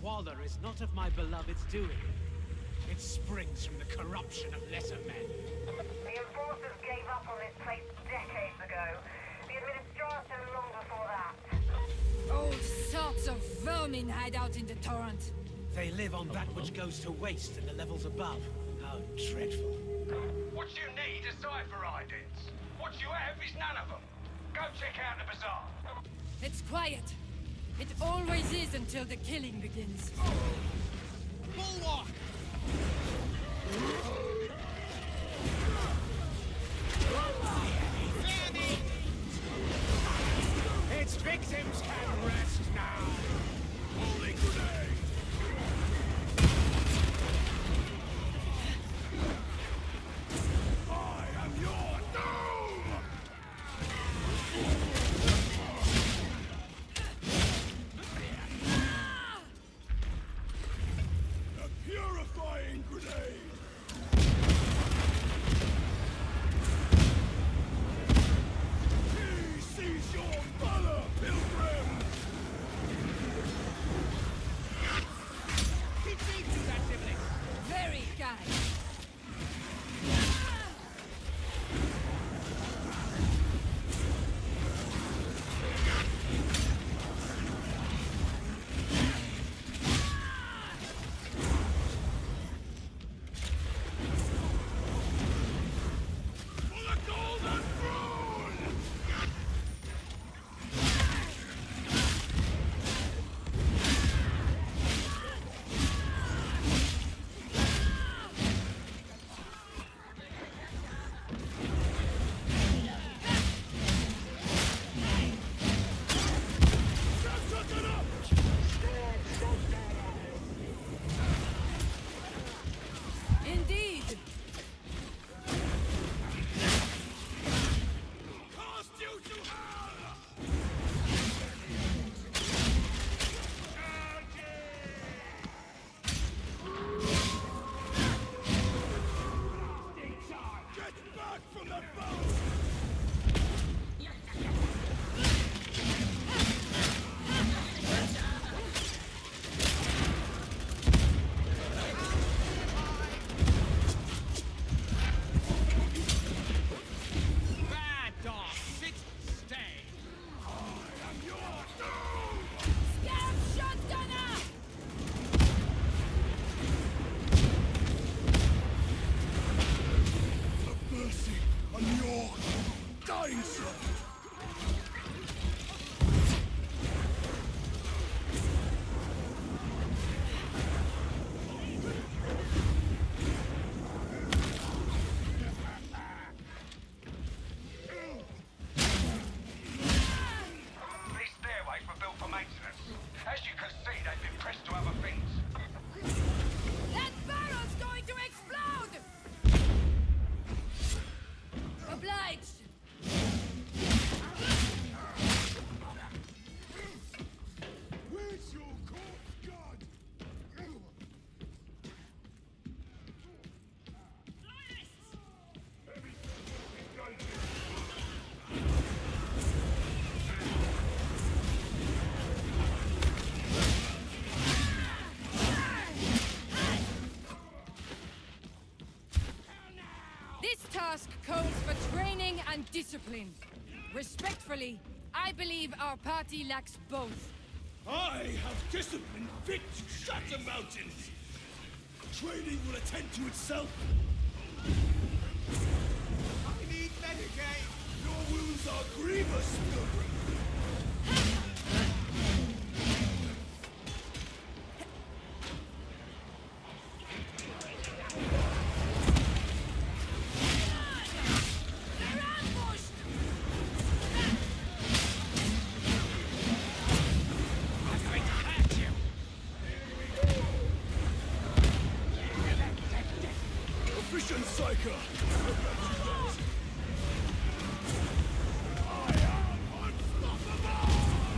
squalor is not of my beloved's doing. It springs from the corruption of lesser men. The enforcers gave up on this place decades ago. The administration long before that. All sorts of vermin hide out in the torrent. They live on that which goes to waste in the levels above. How dreadful. What you need are cipher idents. What you have is none of them. Go check out the bazaar. It's quiet. It always is until the killing begins. Bulwark! Its victims can rest now. Holy grenade! I am your doom! A purifying grenade! He sees your valor, pilgrim! Keep safe to that sibling! Very kind. For the golden throne! Indeed. Cast you to hell! Get back from the boat! Bad dog, sit, stay! I am your doom! Scab shotgunner! Have mercy on your dying son! These stairways were built for maintenance. As you can see, they've been pressed to other things. That barrel's going to explode! Obliged. Where's your corpse, God? This task calls for training and discipline. Respectfully, I believe our party lacks both. I have discipline fit to shatter mountains! Training will attend to itself! I need Medicaid! Your wounds are grievous, pilgrim! They're ambushed! I'm going to hurt you! Efficient Psyker! I am unstoppable!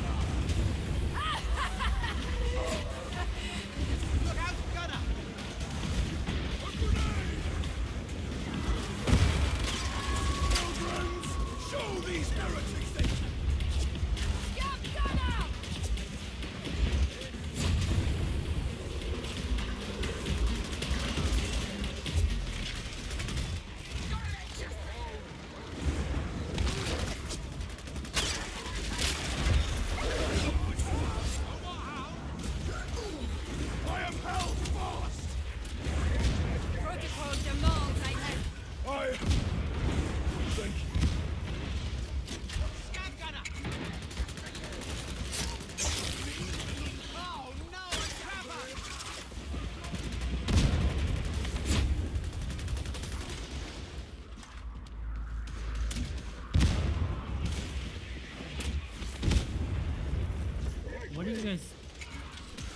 Look out, Gunner! A grenade! Pilgrims, show these heretics they Scab gunner!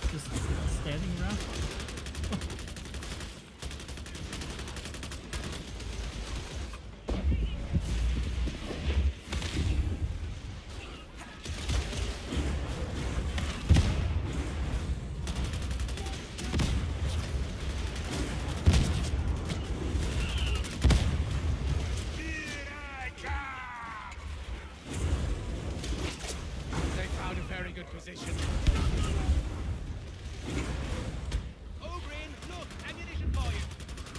just standing around? They found a very good position. Oberyn, look! Ammunition for you!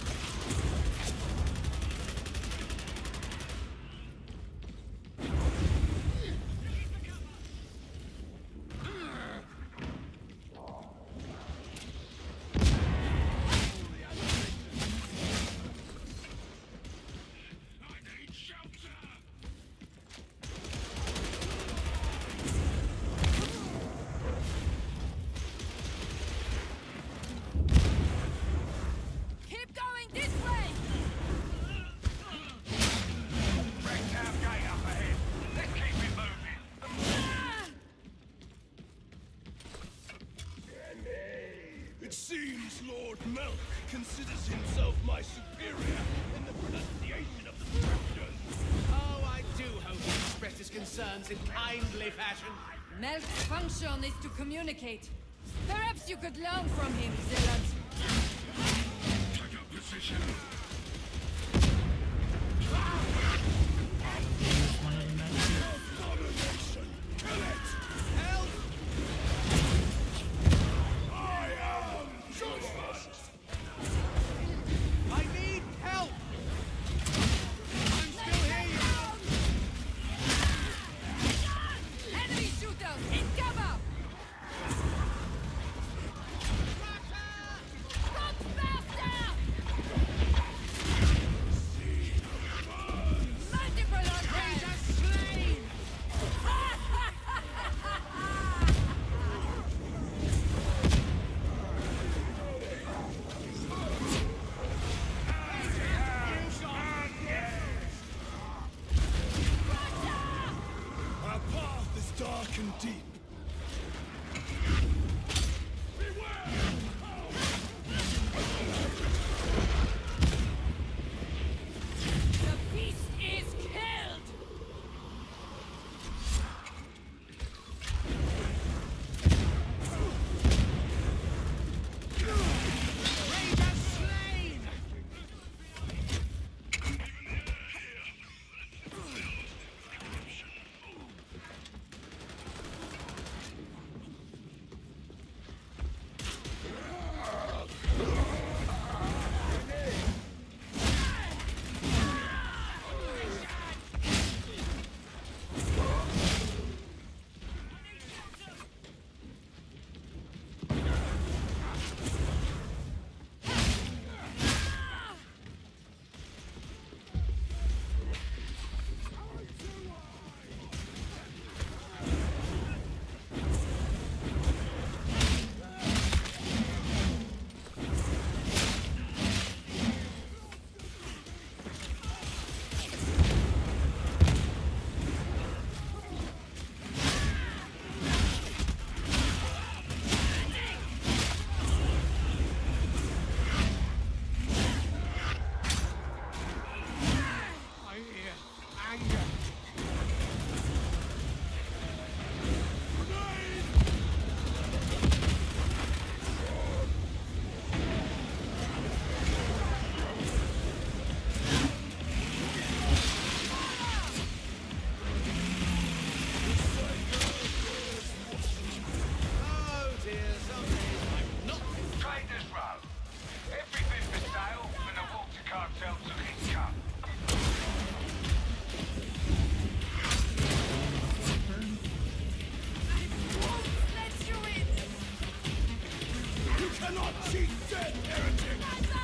Keep going this way! Wrecktown gate up ahead. Let's keep it moving. Ah! It seems Lord Melk considers himself my superior in the pronunciation of the scriptures. Oh, I do hope he expresses concerns in kindly fashion. Melk's function is to communicate. Perhaps you could learn from him, Zealot. Take up position. One of the men. Abomination! Kill it! Help! I am judgment! I need help! I'm still here, you Enemy shooters in cover! Run faster! Multiple on them! slain! Our path is dark and deep. The beast is killed! Ranger slain! I hear anger. Oh dear, some days I'm not. Traders Row. Everything for sale when the water cartel took its cut. Won't let you in! You cannot cheat dead, heretic!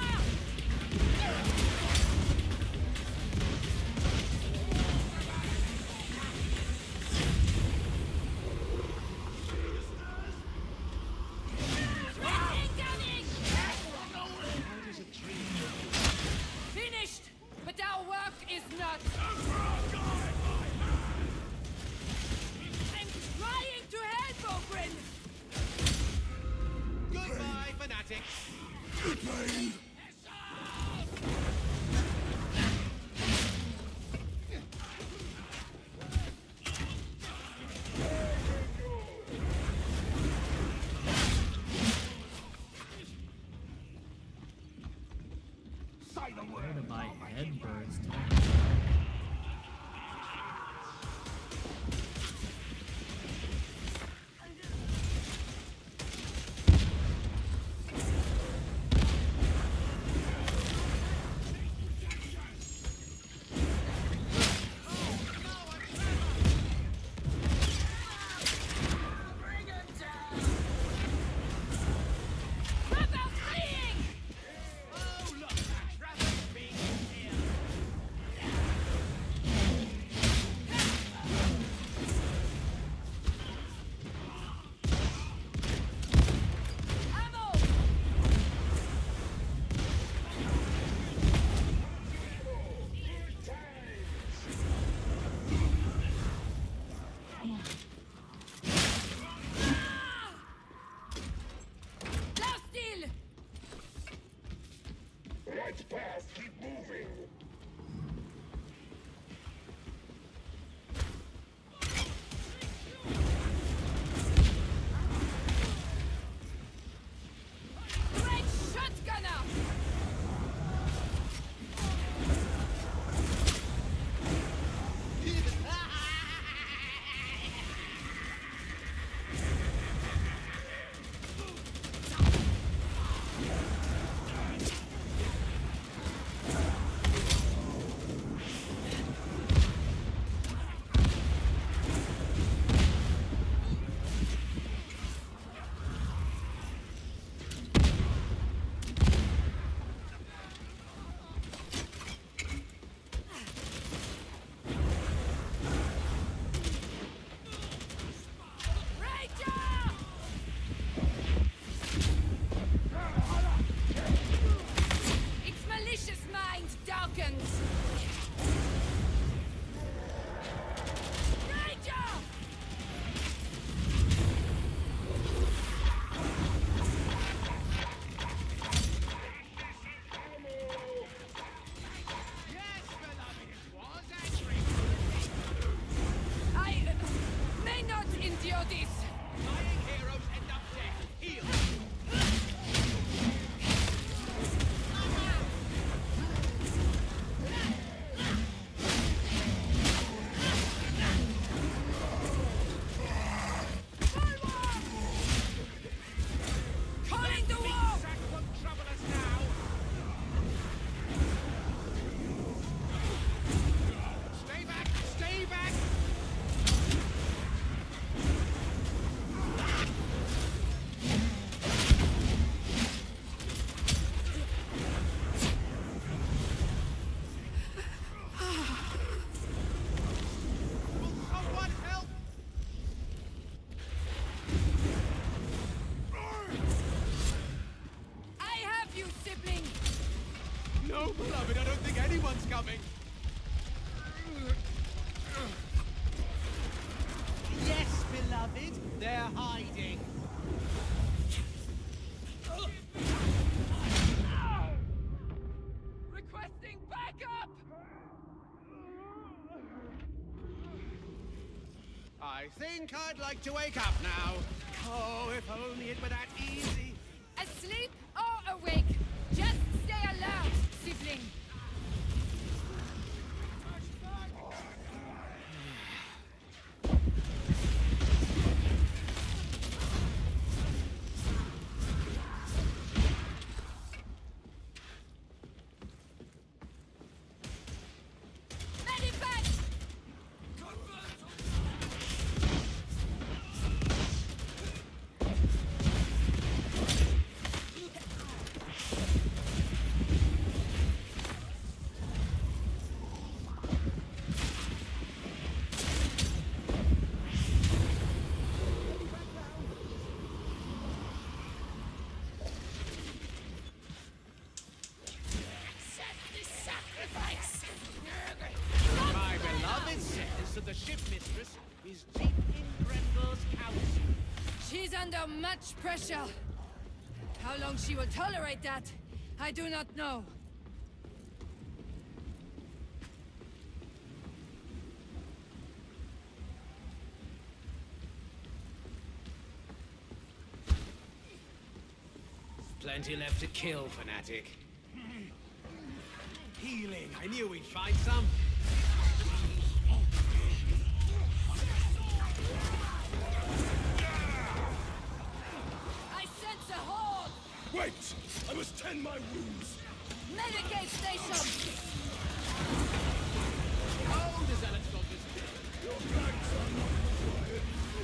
Incoming! Finished! But our work is not. I'm trying to help, Ogren! pathetic. Where did my head burst? coming! Yes, beloved, they're hiding. Requesting backup! I think I'd like to wake up now. Oh, if only it were that easy. Asleep or awake? Just stay alert, sibling. My beloved says that the ship mistress is deep in Grendel's council. She's under much pressure. How long she will tolerate that, I do not know. Plenty left to kill, fanatic. Healing. I knew we'd find some. I sense a horde! Wait! I must tend my wounds. Medicaid station! Oh, the zealots got this. Your flanks are not required.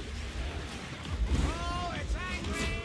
Oh, it's angry!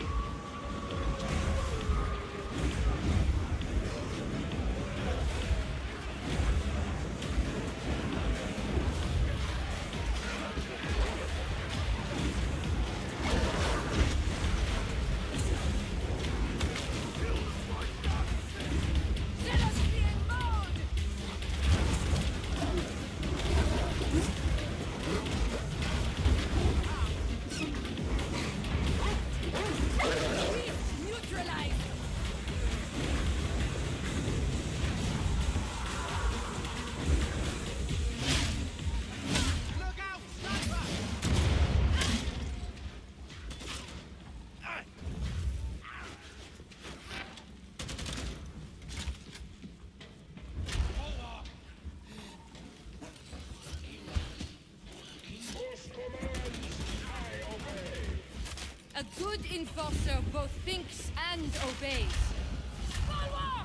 A good enforcer both thinks and obeys. Bulwark!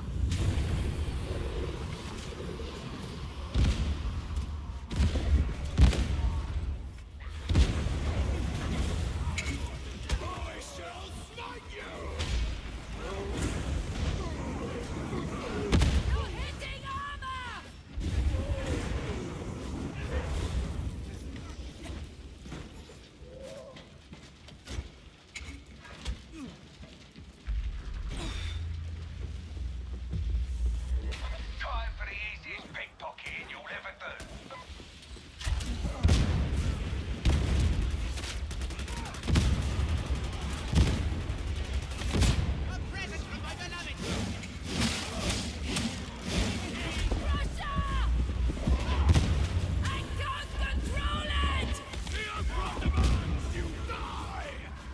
I shall smite you! No hitting armor! Time for the easiest pickpocketing you'll ever do. A present from my beloved! Russia! I can't control it! The Emperor demands you die!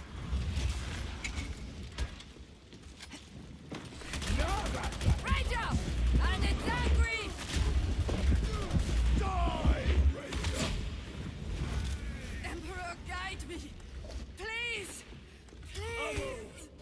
Ranger! And it's angry! Die, Ranger! Emperor, guide me! Please! Please!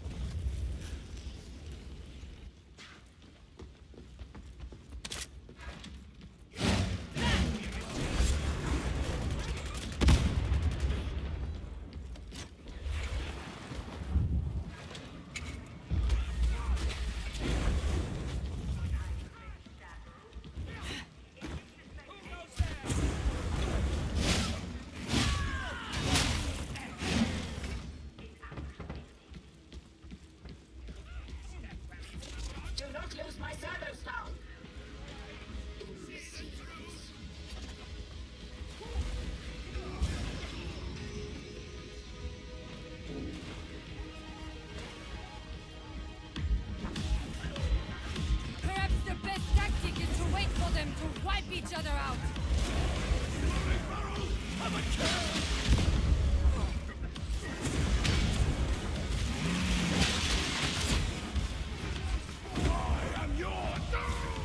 Do not lose my servo stone! Perhaps the best tactic is to wait for them to wipe each other out. I'm a kill! I am your doom!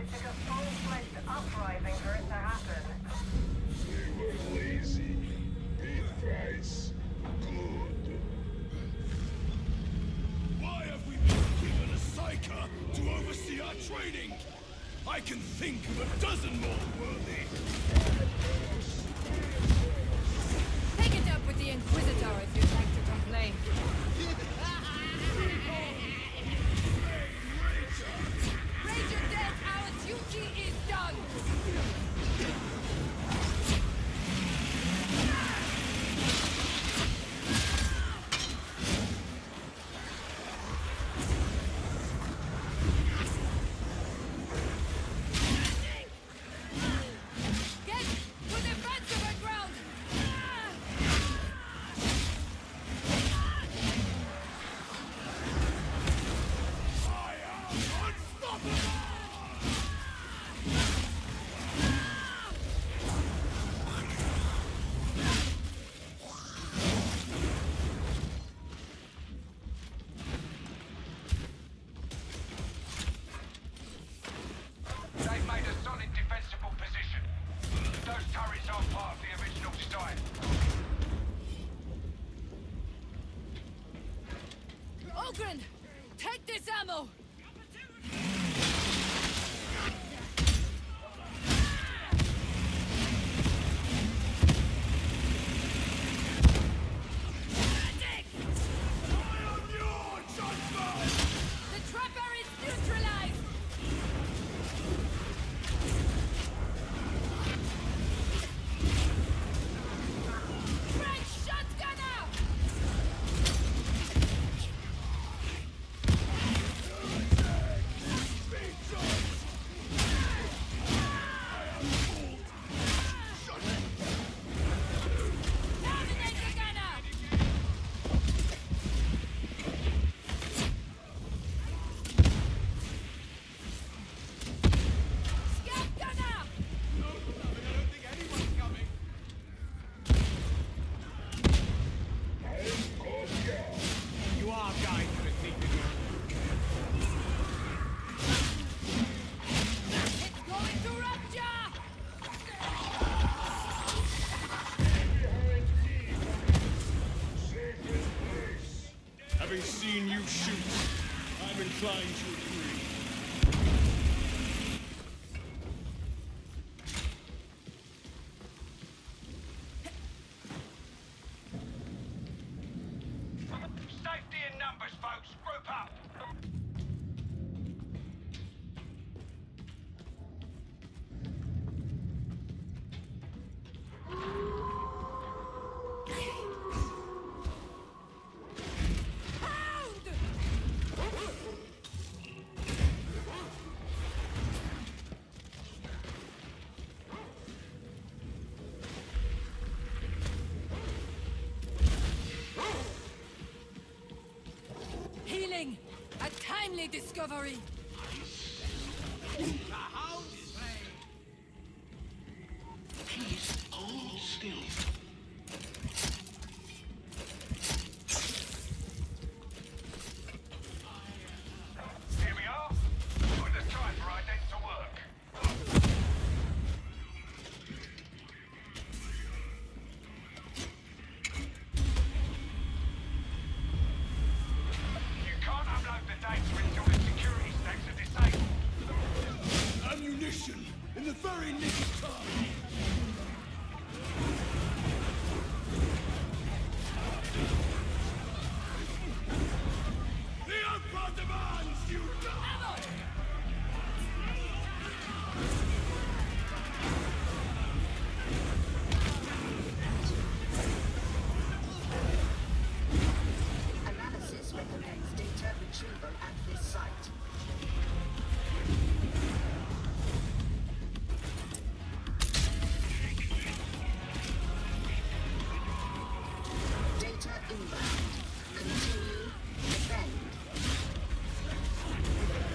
it took a full-fledged uprising for it to happen. They were lazy. Paid price. Good. Why have we been given a Psyker to oversee our training? I can think of a dozen more worthy. Take it up with the Inquisitor if you'd like to complain. Ranger dead, our duty is done! Get to the defensive ground! I am unstoppable! They've made a solid defensible position. Those turrets aren't part of the original design. Ogren! Take this ammo! I am your judgment! The trapper is neutralized! French shotgunner! Terminate the gunner! Scout gunner! You are going to defeat the It's going to rupture! Having seen you shoot, I'm inclined to agree. Safety in numbers, folks. Group up. Pound! Healing! A timely discovery! Please hold still. Here we are. Put the time for ident to work. You can't unload the data until the security stacks are disabled. Ammunition in the very nick of time. The Emperor demands you die! Analysis recommends data retrieval at this site. Data inbound. Continue. Defend.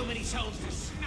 many souls to